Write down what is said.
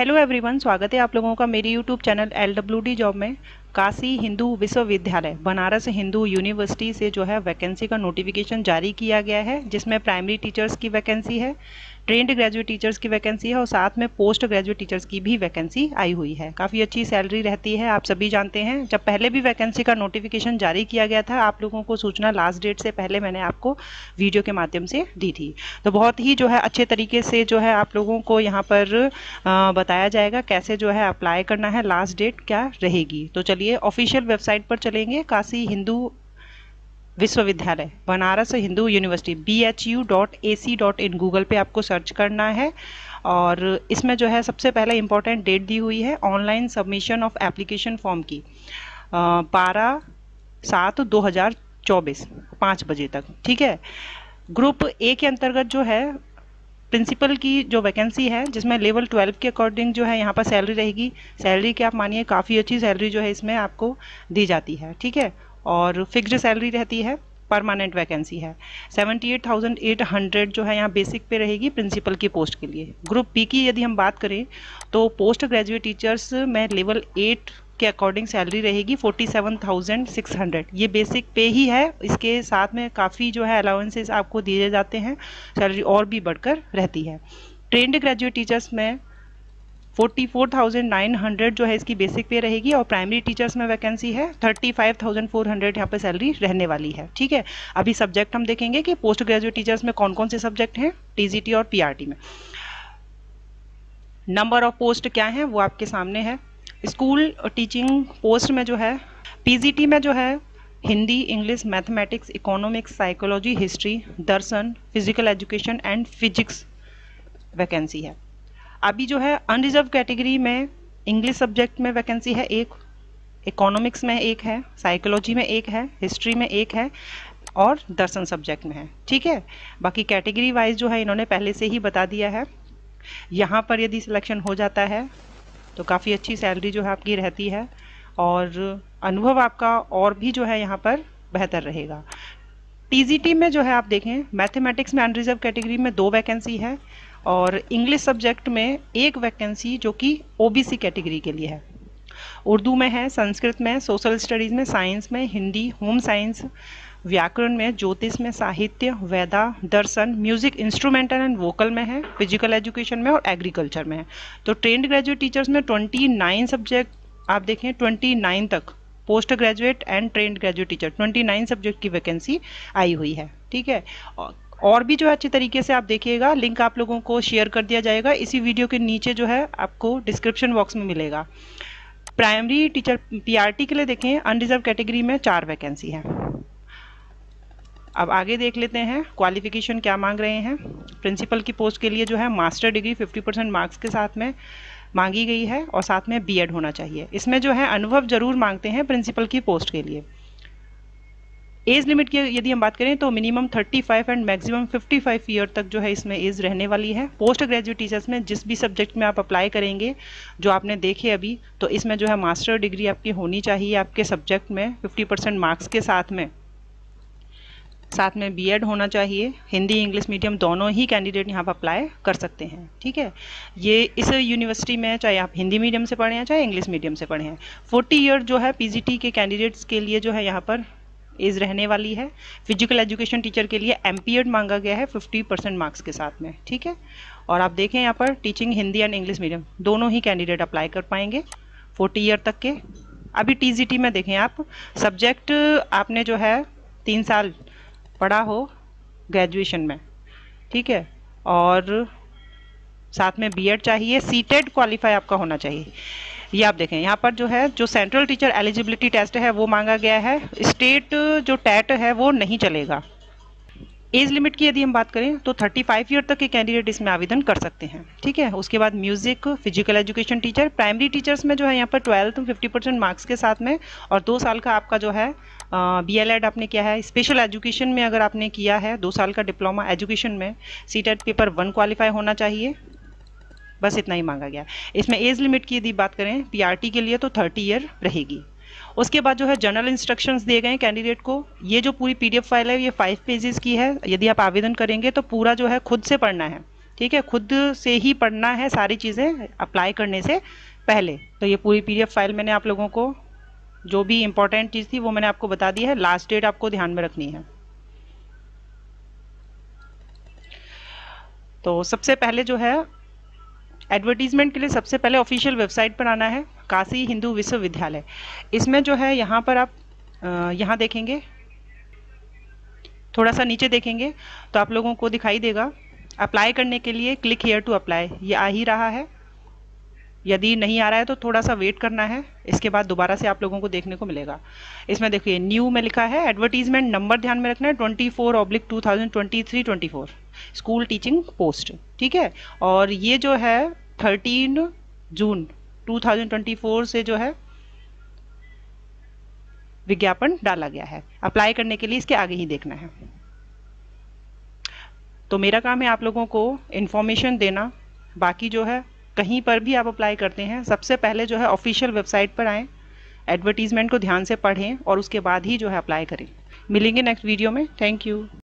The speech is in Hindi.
हेलो एवरीवन, स्वागत है आप लोगों का मेरी यूट्यूब चैनल LWD जॉब में। काशी हिंदू विश्वविद्यालय बनारस हिंदू यूनिवर्सिटी से जो है वैकेंसी का नोटिफिकेशन जारी किया गया है, जिसमें प्राइमरी टीचर्स की वैकेंसी है, ट्रेंड ग्रेजुएट टीचर्स की वैकेंसी है और साथ में पोस्ट ग्रेजुएट टीचर्स की भी वैकेंसी आई हुई है। काफ़ी अच्छी सैलरी रहती है, आप सभी जानते हैं। जब पहले भी वैकेंसी का नोटिफिकेशन जारी किया गया था, आप लोगों को सूचना लास्ट डेट से पहले मैंने आपको वीडियो के माध्यम से दी थी। तो बहुत ही जो है अच्छे तरीके से जो है आप लोगों को यहाँ पर बताया जाएगा कैसे जो है अप्लाई करना है, लास्ट डेट क्या रहेगी। तो चलिए ऑफिशियल वेबसाइट पर चलेंगे। काशी हिंदू विश्वविद्यालय Banaras Hindu university bhu.ac.in Google पे आपको सर्च करना है और इसमें जो है सबसे पहले इम्पोर्टेंट डेट दी हुई है online submission of application form की 12/7/2024 5 बजे तक। ठीक है। ग्रुप ए के अंतर्गत जो है प्रिंसिपल की जो वैकेंसी है, जिसमें लेवल 12 के अकॉर्डिंग जो है यहाँ पर सैलरी रहेगी। सैलरी की आप मानिए काफ़ी अच्छी सैलरी जो है इसमें आपको दी जाती है। ठीक है। और फिक्स्ड सैलरी रहती है, परमानेंट वैकेंसी है। 78,800 जो है यहाँ बेसिक पे रहेगी प्रिंसिपल की पोस्ट के लिए। ग्रुप बी की यदि हम बात करें तो पोस्ट ग्रेजुएट टीचर्स में लेवल 8 के अकॉर्डिंग सैलरी रहेगी 47,600। ये बेसिक पे ही है, इसके साथ में काफ़ी जो है अलाउंसेस आपको दिए जाते हैं, सैलरी और भी बढ़कर रहती है। ट्रेंड ग्रेजुएट टीचर्स में 44,900 जो है इसकी बेसिक पे रहेगी और प्राइमरी टीचर्स में वैकेंसी है 35,400 यहाँ पे सैलरी रहने वाली है। ठीक है। अभी सब्जेक्ट हम देखेंगे कि पोस्ट ग्रेजुएट टीचर्स में कौन कौन से सब्जेक्ट हैं टीजीटी और पीआरटी में। नंबर ऑफ पोस्ट क्या है वो आपके सामने है। स्कूल टीचिंग पोस्ट में जो है पीजीटी में जो है Hindi, English, mathematics, economics, psychology, history, दर्शन, physical education and physics vacancy है। अभी जो है अनरिजर्व कैटेगरी में इंग्लिश सब्जेक्ट में वैकेंसी है एक, इकोनॉमिक्स में एक है, साइकोलॉजी में एक है, हिस्ट्री में एक है और दर्शन सब्जेक्ट में है। ठीक है। बाकी कैटेगरी वाइज जो है इन्होंने पहले से ही बता दिया है। यहाँ पर यदि सिलेक्शन हो जाता है तो काफ़ी अच्छी सैलरी जो है आपकी रहती है और अनुभव आपका और भी जो है यहाँ पर बेहतर रहेगा। टीजीटी में जो है आप देखें मैथमेटिक्स में अनरिजर्व कैटेगरी में 2 वैकेंसी है और इंग्लिश सब्जेक्ट में 1 वैकेंसी जो कि ओबीसी कैटेगरी के लिए है। उर्दू में है, संस्कृत में, सोशल स्टडीज़ में, साइंस में, हिंदी, होम साइंस, व्याकरण में, ज्योतिष में, साहित्य, वेदा, दर्शन, म्यूजिक इंस्ट्रूमेंटल एंड वोकल में है, फिजिकल एजुकेशन में और एग्रीकल्चर में है। तो ट्रेंड ग्रेजुएट टीचर्स में 29 सब्जेक्ट आप देखें, 29 तक post graduate and trained graduate teacher 29 subject की वैकेंसी आई हुई है। ठीक है। और भी जो है अच्छे तरीके से आप देखिएगा, लिंक आप लोगों को शेयर कर दिया जाएगा इसी वीडियो के नीचे, जो है आपको डिस्क्रिप्शन बॉक्स में मिलेगा। प्राइमरी टीचर पीआरटी के लिए देखें अनरिजर्व कैटेगरी में 4 वैकेंसी है। अब आगे देख लेते हैं क्वालिफिकेशन क्या मांग रहे हैं। प्रिंसिपल की पोस्ट के लिए जो है मास्टर डिग्री 50% मार्क्स के साथ में मांगी गई है और साथ में बीएड होना चाहिए। इसमें जो है अनुभव जरूर मांगते हैं प्रिंसिपल की पोस्ट के लिए। एज लिमिट की यदि हम बात करें तो मिनिमम 35 एंड मैक्सिमम 55 ईयर तक जो है इसमें एज रहने वाली है। पोस्ट ग्रेजुएट टीचर्स में जिस भी सब्जेक्ट में आप अप्लाई करेंगे जो आपने देखे अभी, तो इसमें जो है मास्टर डिग्री आपकी होनी चाहिए आपके सब्जेक्ट में 50% मार्क्स के साथ में बीएड होना चाहिए। हिंदी इंग्लिश मीडियम दोनों ही कैंडिडेट यहाँ पर अप्लाई कर सकते हैं। ठीक है। ये इस यूनिवर्सिटी में चाहे आप हिंदी मीडियम से पढ़े हैं चाहे इंग्लिश मीडियम से पढ़े हैं। 40 ईयर जो है पीजीटी के कैंडिडेट्स के लिए जो है यहाँ पर एज रहने वाली है। फिजिकल एजुकेशन टीचर के लिए एमपीएड मांगा गया है 50% मार्क्स के साथ में। ठीक है। और आप देखें यहाँ पर teaching Hindi and English medium दोनों ही कैंडिडेट अप्लाई कर पाएंगे 40 ईयर तक के। अभी टीजीटी में देखें आप, सब्जेक्ट आपने जो है 3 साल पढ़ा हो ग्रेजुएशन में। ठीक है। और साथ में बीएड चाहिए, सीटेट क्वालिफाई आपका होना चाहिए। ये आप देखें यहाँ पर जो है जो सेंट्रल टीचर एलिजिबिलिटी टेस्ट है वो मांगा गया है, स्टेट जो टेट है वो नहीं चलेगा। एज लिमिट की यदि हम बात करें तो 35 ईयर तक के कैंडिडेट इसमें आवेदन कर सकते हैं। ठीक है। उसके बाद music, physical education teacher, primary teachers में जो है यहाँ पर 12th 50% मार्क्स के साथ में और 2 साल का आपका जो है बीएलएड आपने किया है। स्पेशल एजुकेशन में अगर आपने किया है 2 साल का डिप्लोमा एजुकेशन में, सीटेट पेपर 1 क्वालिफाई होना चाहिए। बस इतना ही मांगा गया। इसमें एज लिमिट की यदि बात करें पीआरटी के लिए तो 30 ईयर रहेगी। उसके बाद जो है जनरल इंस्ट्रक्शंस दिए गए कैंडिडेट को। ये जो पूरी पीडीएफ फाइल है ये 5 पेजेस की है। यदि आप आवेदन करेंगे तो पूरा जो है खुद से पढ़ना है, ठीक है, खुद से ही पढ़ना है सारी चीज़ें अप्लाई करने से पहले। तो ये पूरी PDF फाइल मैंने आप लोगों को जो भी इम्पोर्टेंट चीज़ थी वो मैंने आपको बता दी है। लास्ट डेट आपको ध्यान में रखनी है। तो सबसे पहले जो है एडवर्टीजमेंट के लिए सबसे पहले ऑफिशियल वेबसाइट पर आना है, काशी हिंदू विश्वविद्यालय। इसमें जो है यहाँ पर आप यहाँ देखेंगे, थोड़ा सा नीचे देखेंगे तो आप लोगों को दिखाई देगा अप्लाई करने के लिए क्लिक हियर टू अप्लाई, ये आ ही रहा है। यदि नहीं आ रहा है तो थोड़ा सा वेट करना है, इसके बाद दोबारा से आप लोगों को देखने को मिलेगा। इसमें देखिए न्यू में लिखा है, एडवर्टीजमेंट नंबर ध्यान में रखना है 24/2023-24 स्कूल टीचिंग पोस्ट, ठीक है। और ये जो है 13 जून 2024 से जो है विज्ञापन डाला गया है। अप्लाई करने के लिए इसके आगे ही देखना है। तो मेरा काम है आप लोगों को इन्फॉर्मेशन देना, बाकी जो है कहीं पर भी आप अप्लाई करते हैं सबसे पहले जो है ऑफिशियल वेबसाइट पर आएँ, एडवर्टीजमेंट को ध्यान से पढ़ें और उसके बाद ही जो है अप्लाई करें। मिलेंगे नेक्स्ट वीडियो में। Thank you.